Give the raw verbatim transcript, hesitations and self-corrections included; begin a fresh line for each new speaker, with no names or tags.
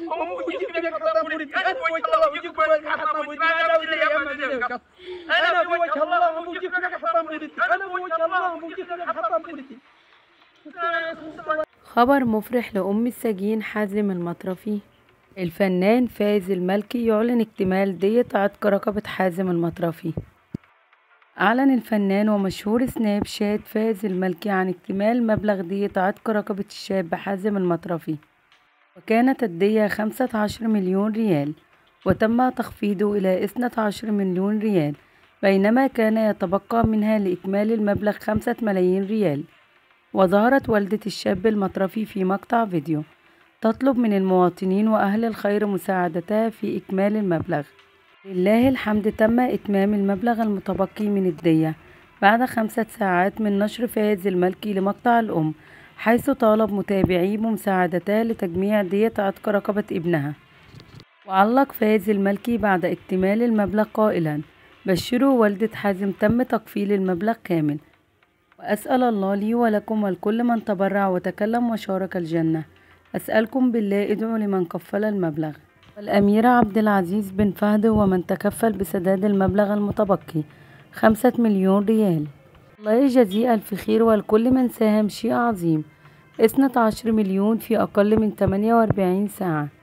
خبر مفرح لأم السجين حازم المطرفي. الفنان فايز المالكي يعلن اكتمال دية عتق رقبة حازم المطرفي. أعلن الفنان ومشهور سناب شات فايز المالكي عن اكتمال مبلغ دية عتق رقبة الشاب حازم المطرفي، وكانت الدية خمسة عشر مليون ريال، وتم تخفيضه إلى اثني عشر مليون ريال، بينما كان يتبقى منها لإكمال المبلغ خمسة ملايين ريال. وظهرت والدة الشاب المطرفي في مقطع فيديو تطلب من المواطنين وأهل الخير مساعدتها في إكمال المبلغ. لله الحمد، تم إتمام المبلغ المتبقي من الدية بعد خمسة ساعات من نشر فايز المالكي لمقطع الأم، حيث طالب متابعيه بمساعدتها لتجميع دية عتق رقبة ابنها. وعلق فايز المالكي بعد اكتمال المبلغ قائلا: بشروا والدة حازم تم تقفيل المبلغ كامل، وأسأل الله لي ولكم ولكل من تبرع وتكلم وشارك الجنة. أسألكم بالله ادعوا لمن كفل المبلغ. والأميرة عبد العزيز بن فهد هو من تكفل بسداد المبلغ المتبقي خمسة مليون ريال. الله يجزيه ألف خير، والكل من ساهم شيء عظيم. اثني عشر مليون في أقل من ثمانية وأربعين ساعة.